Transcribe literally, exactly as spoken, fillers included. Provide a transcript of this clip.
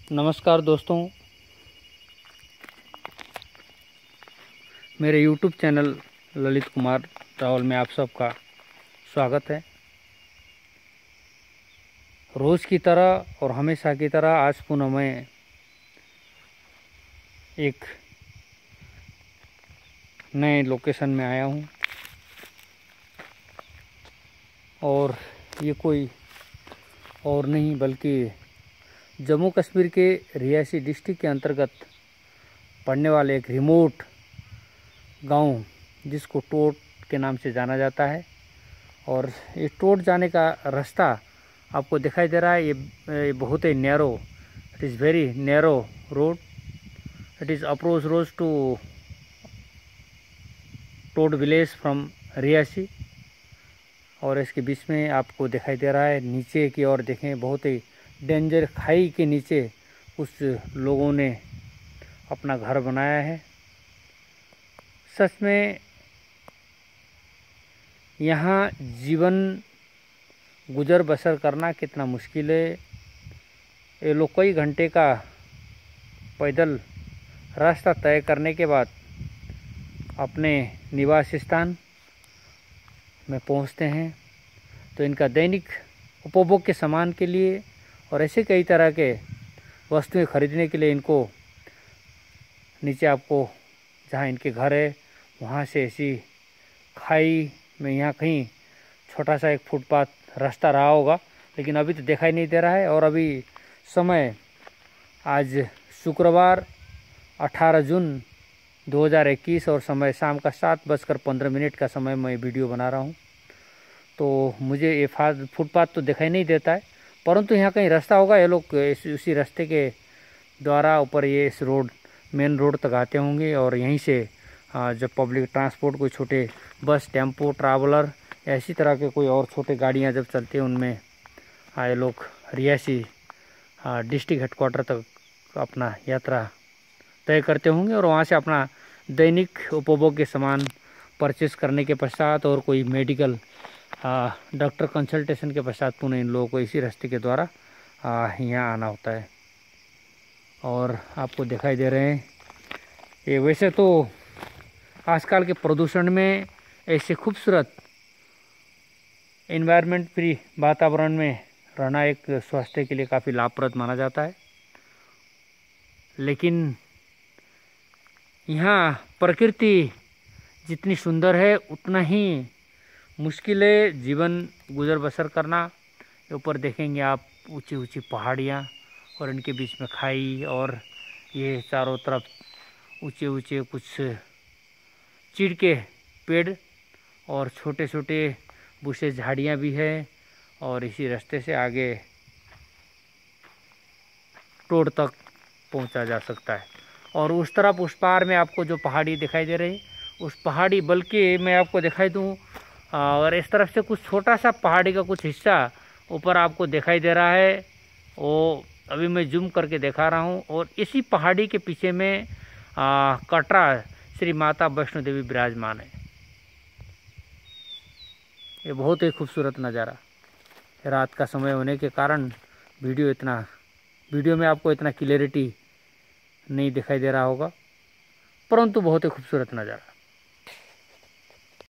नमस्कार दोस्तों, मेरे यूट्यूब चैनल ललित कुमार रावल में आप सबका स्वागत है। रोज़ की तरह और हमेशा की तरह आज पुनः मैं एक नए लोकेशन में आया हूँ और ये कोई और नहीं बल्कि जम्मू कश्मीर के रियासी डिस्ट्रिक्ट के अंतर्गत पड़ने वाले एक रिमोट गांव जिसको टोट के नाम से जाना जाता है। और ये टोट जाने का रास्ता आपको दिखाई दे रहा है। ये बहुत ही narrow, it is very narrow road. It is approach road to Tote village from Reasi. और इसके बीच में आपको दिखाई दे रहा है, नीचे की ओर देखें, बहुत ही डेंजर खाई के नीचे कुछ लोगों ने अपना घर बनाया है। सच में यहाँ जीवन गुजर बसर करना कितना मुश्किल है। ये लोग कई घंटे का पैदल रास्ता तय करने के बाद अपने निवास स्थान में पहुँचते हैं। तो इनका दैनिक उपभोग के सामान के लिए और ऐसे कई तरह के वस्तुएं खरीदने के लिए इनको नीचे आपको जहां इनके घर है वहां से ऐसी खाई में यहाँ कहीं छोटा सा एक फुटपाथ रास्ता रहा होगा, लेकिन अभी तो दिखाई नहीं दे रहा है। और अभी समय आज शुक्रवार अठारह जून दो हज़ार इक्कीस और समय शाम का सात बजकर पंद्रह मिनट का समय मैं वीडियो बना रहा हूँ। तो मुझे ये फुटपाथ तो दिखाई नहीं देता है, परंतु यहाँ कहीं रास्ता होगा। ये लोग उसी रास्ते के द्वारा ऊपर ये इस रोड मेन रोड तक आते होंगे और यहीं से जब पब्लिक ट्रांसपोर्ट कोई छोटे बस, टेम्पो, ट्रैवलर ऐसी तरह के कोई और छोटे गाड़ियाँ जब चलती हैं उनमें ये लोग रियासी डिस्ट्रिक्ट हेडक्वार्टर तक अपना यात्रा तय करते होंगे और वहाँ से अपना दैनिक उपभोग के सामान परचेस करने के पश्चात और कोई मेडिकल डॉक्टर कंसल्टेशन के पश्चात पुनः इन लोगों को इसी रास्ते के द्वारा यहाँ आना होता है। और आपको दिखाई दे रहे हैं ये वैसे तो आजकल के प्रदूषण में ऐसे खूबसूरत एनवायरनमेंट फ्री वातावरण में रहना एक स्वास्थ्य के लिए काफ़ी लाभप्रद माना जाता है, लेकिन यहाँ प्रकृति जितनी सुंदर है उतना ही मुश्किल है जीवन गुजर बसर करना। ऊपर देखेंगे आप ऊंची ऊंची पहाड़ियाँ और इनके बीच में खाई और ये चारों तरफ ऊंचे ऊंचे कुछ चीड़ के पेड़ और छोटे छोटे बुशे झाड़ियाँ भी है। और इसी रास्ते से आगे टोट तक पहुंचा जा सकता है। और उस तरफ उस पार में आपको जो पहाड़ी दिखाई दे रही उस पहाड़ी, बल्कि मैं आपको दिखाई दूँ, और इस तरफ से कुछ छोटा सा पहाड़ी का कुछ हिस्सा ऊपर आपको दिखाई दे रहा है, वो अभी मैं जूम करके दिखा रहा हूँ। और इसी पहाड़ी के पीछे में आ, कटरा श्री माता वैष्णो देवी विराजमान है। ये बहुत ही खूबसूरत नज़ारा। रात का समय होने के कारण वीडियो इतना वीडियो में आपको इतना क्लियरिटी नहीं दिखाई दे रहा होगा, परंतु बहुत ही खूबसूरत नज़ारा।